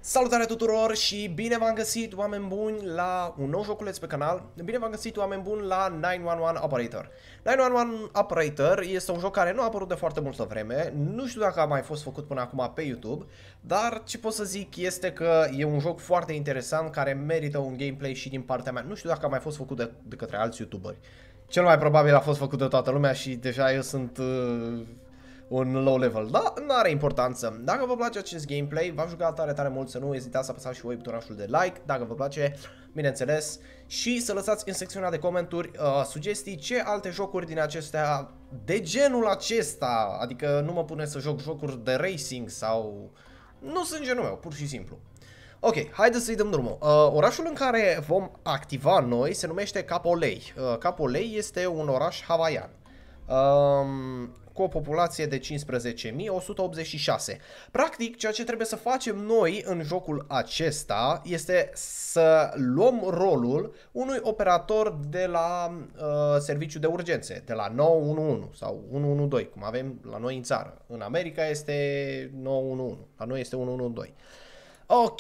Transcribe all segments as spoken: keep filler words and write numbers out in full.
Salutare tuturor și bine v-am găsit, oameni buni, la un nou joculeț pe canal. Bine v-am găsit, oameni buni, la nine one one Operator. nine one one Operator este un joc care nu a apărut de foarte multă vreme. Nu știu dacă a mai fost făcut până acum pe YouTube, dar ce pot să zic este că e un joc foarte interesant care merită un gameplay și din partea mea. Nu știu dacă a mai fost făcut de, de către alți YouTuberi. Cel mai probabil a fost făcut de toată lumea și deja eu sunt... Uh... un low level, da, nu are importanță. Dacă vă place acest gameplay, v-am jucat tare, tare mult, să nu ezitați să apăsați și voi butonul de like, dacă vă place, bineînțeles, și să lăsați în secțiunea de comentarii uh, sugestii ce alte jocuri din acestea, de genul acesta, adică nu mă pune să joc jocuri de racing sau... nu sunt genul meu, pur și simplu. Ok, haideți să-i dăm drumul. Uh, orașul în care vom activa noi se numește Kapolei. Uh, Kapolei este un oraș hawaian. Um, cu o populație de cincisprezece mii o sută optzeci și șase. Practic, ceea ce trebuie să facem noi în jocul acesta este să luăm rolul unui operator de la uh, serviciu de urgențe, de la nouă unu unu sau unu unu doi, cum avem la noi în țară. În America este nouă unu unu, la noi este unu unu doi. Ok.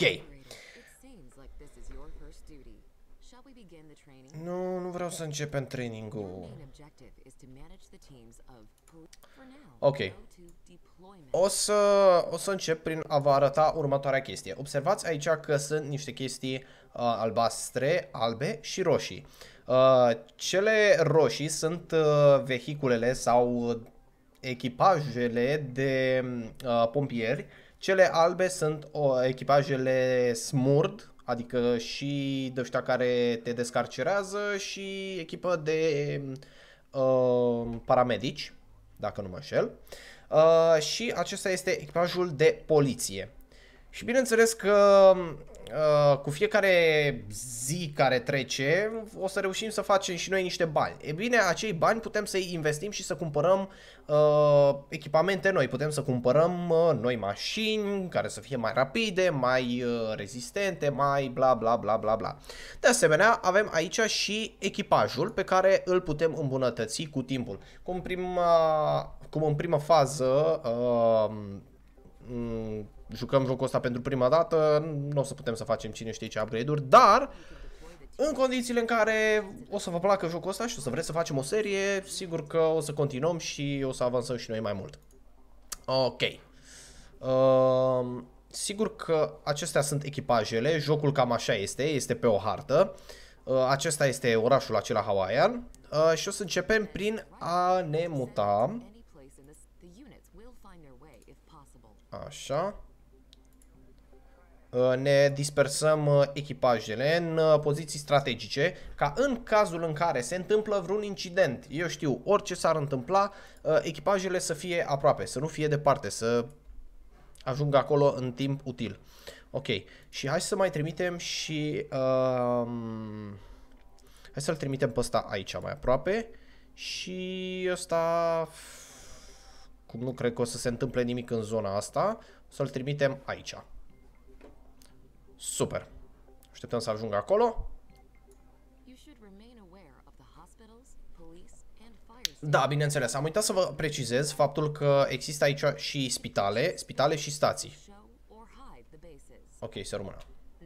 Nu, nu vreau să începem training-ul. Ok. O să, o să încep prin a vă arăta următoarea chestie. Observați aici că sunt niște chestii uh, albastre, albe și roșii. Uh, cele roșii sunt uh, vehiculele sau echipajele de uh, pompieri. Cele albe sunt uh, echipajele smurd, adică și de ăștia care te descarcerează și echipă de uh, paramedici, dacă nu mă înșel. Uh, și acesta este echipajul de poliție. Și bineînțeles că uh, cu fiecare zi care trece o să reușim să facem și noi niște bani. E bine, acei bani putem să-i investim și să cumpărăm uh, echipamente noi. Putem să cumpărăm uh, noi mașini care să fie mai rapide, mai uh, rezistente, mai bla bla bla bla bla. De asemenea, avem aici și echipajul pe care îl putem îmbunătăți cu timpul. Cum, prima, cum în prima fază... Uh, jucăm jocul ăsta pentru prima dată, nu o să putem să facem cine știe ce upgrade-uri, dar în condițiile în care o să vă placă jocul ăsta și o să vreți să facem o serie, sigur că o să continuăm și o să avansăm și noi mai mult. Ok. Uh, sigur că acestea sunt echipajele, jocul cam așa este, este pe o hartă. Uh, acesta este orașul acela hawaian uh, și o să începem prin a ne muta. Așa. Ne dispersăm echipajele în poziții strategice, ca în cazul în care se întâmplă vreun incident, eu știu, orice s-ar întâmpla, echipajele să fie aproape, să nu fie departe, să ajungă acolo în timp util. Ok, și hai să mai trimitem și... Um, hai să-l trimitem pe ăsta aici, mai aproape. Și ăsta... cum nu cred că o să se întâmple nimic în zona asta, să-l trimitem aici. Super. Așteptăm să ajungă acolo. Da, bineînțeles. Am uitat să vă precizez faptul că există aici și spitale, spitale și stații. Ok, să rămână.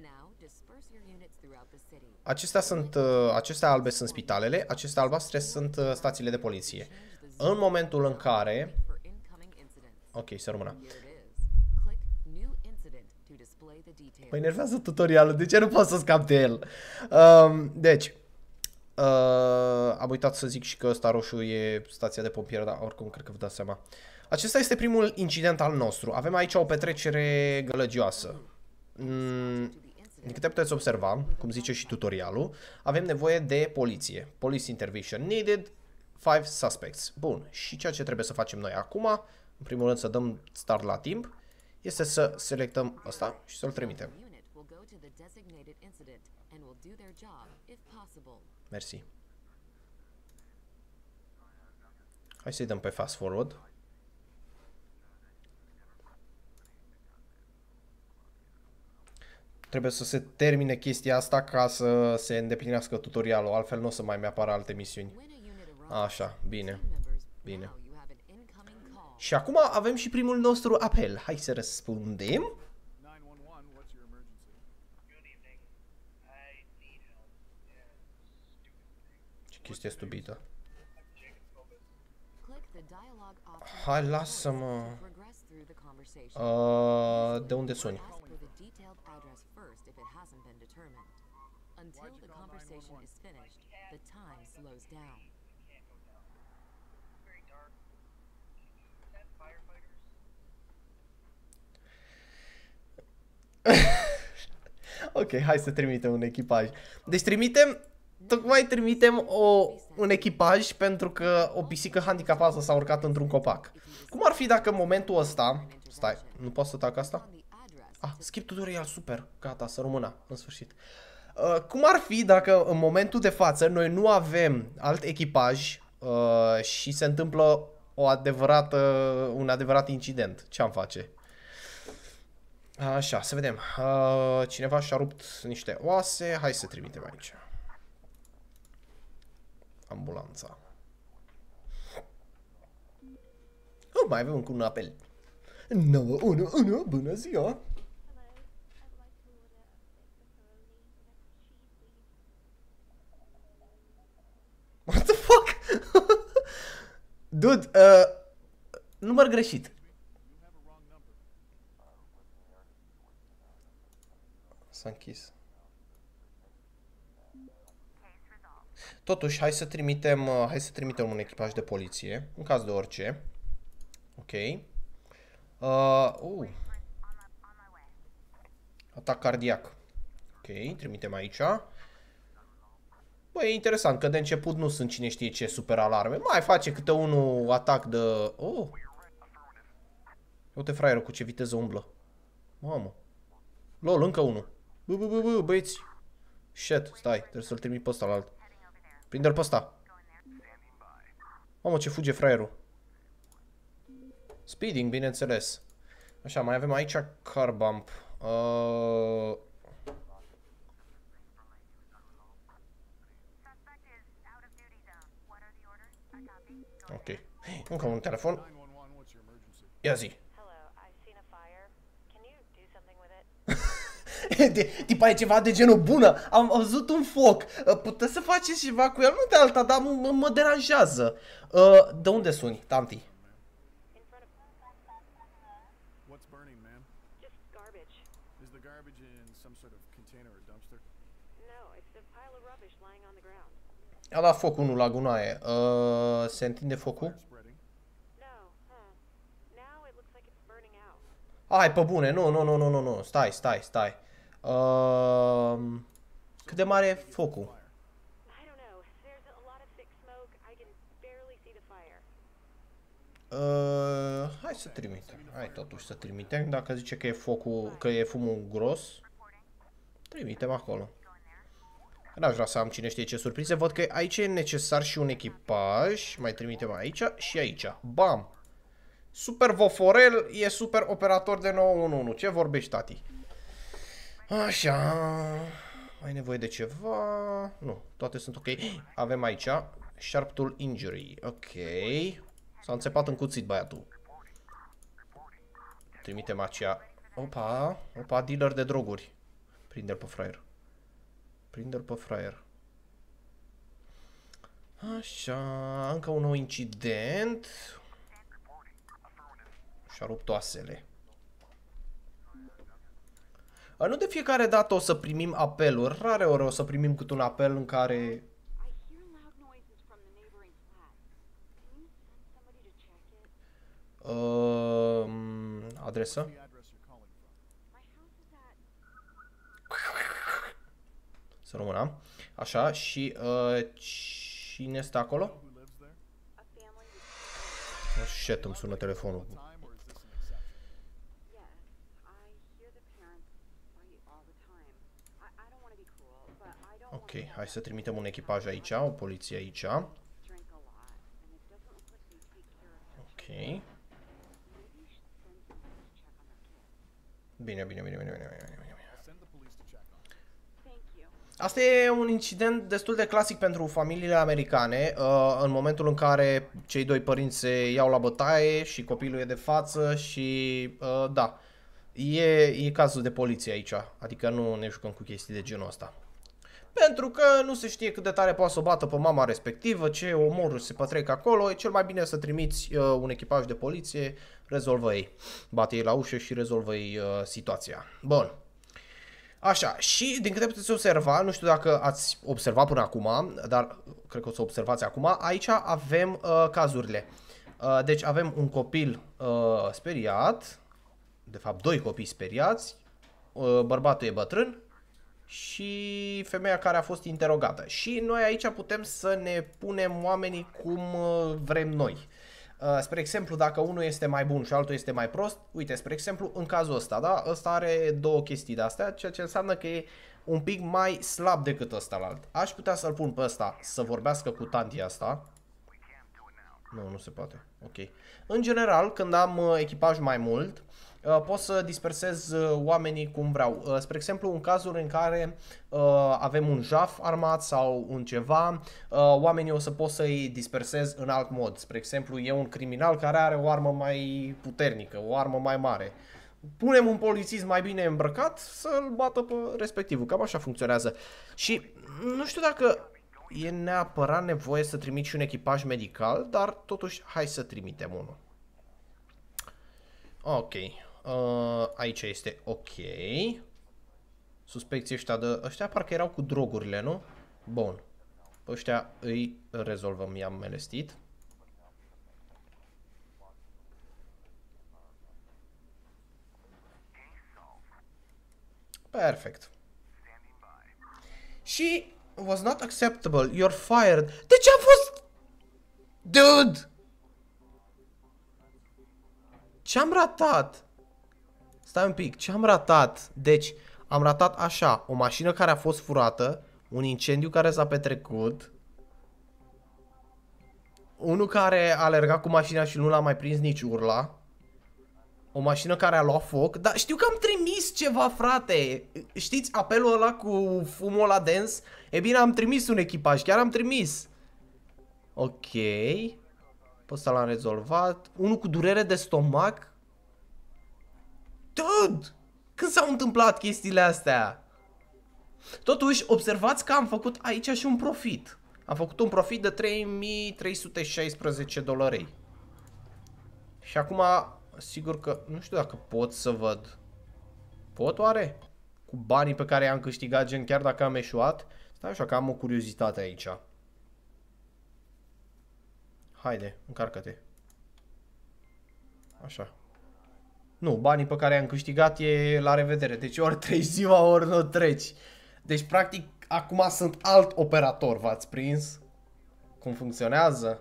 Acestea sunt, acestea albe sunt spitalele, acestea albastre sunt stațiile de poliție. În momentul în care... Ok, să rămână. Mă enervează tutorialul, de ce nu pot să scap de el? Um, deci, uh, am uitat să zic și că ăsta roșu e stația de pompieri, dar oricum cred că vă dați seama. Acesta este primul incident al nostru. Avem aici o petrecere gălăgioasă. Mm, din câte puteți observa, cum zice și tutorialul, avem nevoie de poliție. Police intervention needed, five suspects. Bun, și ceea ce trebuie să facem noi acum... în primul rând să dăm start la timp, este să selectăm asta și să-l trimitem. Mersi. Hai să-i dăm pe fast forward. Trebuie să se termine chestia asta ca să se îndeplinească tutorialul, altfel nu o să mai mi-apară alte misiuni. Așa, bine, bine. Și acum avem și primul nostru apel. Hai să răspundem. chestie stupită. Hai, lasă-mă. Uh, de unde suni? Ok, hai să trimitem un echipaj. Deci trimitem, tocmai trimitem o, un echipaj pentru că o pisică handicapată s-a urcat într-un copac. Cum ar fi dacă în momentul ăsta... Stai, nu pot să tac asta? Ah, skip tutorial, super, gata, să rămână, în sfârșit. Uh, cum ar fi dacă în momentul de față noi nu avem alt echipaj uh, și se întâmplă o adevărată, un adevărat incident? Ce am face? Așa, să vedem. Uh, cineva și-a rupt niște oase. Hai să trimitem aici. Ambulanța. Oh, mai avem încă un apel. nouă unu unu, bună ziua! What the fuck? Dude, uh, număr greșit. S-a închis. Totuși, hai să trimitem, uh, hai să trimitem un echipaj de poliție, în caz de orice. Ok. Uh, uh. Atac cardiac. Ok, trimitem aici. Bă, e interesant că de început nu sunt cine știe ce super alarme. Mai face câte unul atac de... Oh! Uite fraierul cu ce viteză umblă. Mamă. Lol, încă unul. Bă, bă, bă, bă, băieți. Shit, stai, trebuie să-l trimit pe ăsta la alt. Prinde-l pe ăsta. Mamă, ce fuge fraierul. Speeding, bineînțeles. Așa, mai avem aici car bump. Uh... Ok. Încă un telefon. Ia zi. Tipa e ceva de genul bună. Am văzut un foc. Puteți să faceți ceva cu el? Nu de alta, dar mă deranjează. De unde suni, tanti? A dat foc unul la gunoaie. Uh, se întinde focul? Hai, pe bune. Nu, nu, nu, nu, nu, nu. Stai, stai, stai. Uh, cât de mare e focul? Uh, hai să trimitem. Hai totuși să trimitem. Dacă zice că e focul, că e fumul gros, trimitem acolo. N-aș vrea să am cine știe ce surprize. Văd că aici e necesar și un echipaj. Mai trimitem aici și aici. Bam! Super Voforel e super operator de nouă unu unu. Ce vorbești, tati? Așa. Ai nevoie de ceva? Nu, toate sunt ok. Avem aici Sharp Tool Injury. Ok. S-a înțepat în cuțit băiatul. Trimitem aceea. Opa, opa, dealer de droguri. Prinde-l pe fraier. Prinde-l pe fraier. Așa, încă un nou incident. Și-a rupt oasele. Nu de fiecare dată o să primim apeluri. Rare ori o să primim cât un apel în care... Uh, adresă? Să rămână. Așa, și uh, cine stă acolo? Oh, shit, îmi sună telefonul. Ok, hai să trimitem un echipaj aici, o poliție aici. Ok. Bine, bine, bine, bine, bine, bine, bine. Asta e un incident destul de clasic pentru familiile americane, uh, în momentul în care cei doi părinți se iau la bătaie și copilul e de față și, uh, da, e, e cazul de poliție aici, adică nu ne jucăm cu chestii de genul ăsta. pentru că nu se știe cât de tare poate să o bată pe mama respectivă, ce omoruri se petrec acolo, e cel mai bine să trimiți uh, un echipaj de poliție, rezolvă ei. Bate ei la ușă și rezolvă ei uh, situația. Bun. Așa, și din câte puteți observa, nu știu dacă ați observat până acum, dar cred că o să observați acum, aici avem uh, cazurile. Uh, deci avem un copil uh, speriat, de fapt doi copii speriați, uh, bărbatul e bătrân și femeia care a fost interogată. Și noi aici putem să ne punem oamenii cum uh, vrem noi. Uh, spre exemplu, dacă unul este mai bun și altul este mai prost, uite, spre exemplu, în cazul ăsta, da? Ăsta are două chestii de astea, ceea ce înseamnă că e un pic mai slab decât ăsta-lalt. Aș putea să-l pun pe ăsta să vorbească cu tantia asta. Nu, nu se poate. Ok. În general, când am uh, echipaj mai mult, uh, pot să dispersez uh, oamenii cum vreau. Uh, spre exemplu, în cazuri în care uh, avem un jaf armat sau un ceva, uh, oamenii o să pot să-i dispersez în alt mod. Spre exemplu, e un criminal care are o armă mai puternică, o armă mai mare. Punem un polițist mai bine îmbrăcat să-l bată pe respectivul. Cam așa funcționează. Și nu știu dacă e neapărat nevoie să trimiți și un echipaj medical, dar totuși hai să trimitem unul. Ok. Uh, aici este ok. Suspecții ăștia de... Ăștia parcă erau cu drogurile, nu? Bun. Pe ăștia îi rezolvăm, i-am melestit. Perfect. Și... was not acceptable. You're fired. De ce a fost? Dude! Ce-am ratat? Stai un pic, ce-am ratat? Deci, am ratat așa, o mașină care a fost furată, un incendiu care s-a petrecut, unul care a alergat cu mașina și nu l-a mai prins nici urla, o mașină care a luat foc, dar știu că am trimis ceva, frate. Știți apelul ăla cu fumul ăla dens? E bine, am trimis un echipaj, chiar am trimis. Ok. Pe ăsta l-am rezolvat. Unul cu durere de stomac. Dude! Când s-au întâmplat chestiile astea? Totuși, observați că am făcut aici și un profit. Am făcut un profit de trei mii trei sute șaisprezece dolari. Și acum... sigur că nu știu dacă pot să văd. Pot oare? Cu banii pe care i-am câștigat, gen chiar dacă am eșuat? Stai așa că am o curiozitate aici. Haide, încarcă-te. Așa. Nu, banii pe care i-am câștigat e la revedere. Deci ori treci ziua, ori nu treci. Deci practic acum sunt alt operator, v-ați prins? Cum funcționează?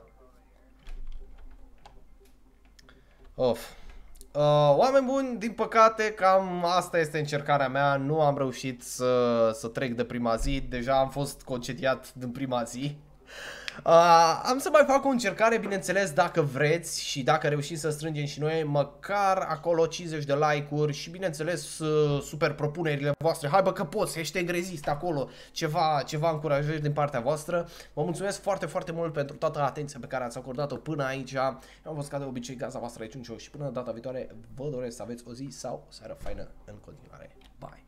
Of. Uh, oameni buni, din păcate, cam asta este încercarea mea. Nu am reușit să, să trec de prima zi. Deja am fost concediat din prima zi. Uh, am să mai fac o încercare, bineînțeles, dacă vreți și dacă reușim să strângem și noi măcar acolo cincizeci de like-uri și, bineînțeles, uh, super propunerile voastre. Hai bă că poți, hashtag rezist acolo, ceva, ceva încurajări din partea voastră. Vă mulțumesc foarte, foarte mult pentru toată atenția pe care ați acordat-o până aici. Eu am fost ca de obicei gazda voastră aici și până data viitoare vă doresc să aveți o zi sau o seară faină în continuare. Bye!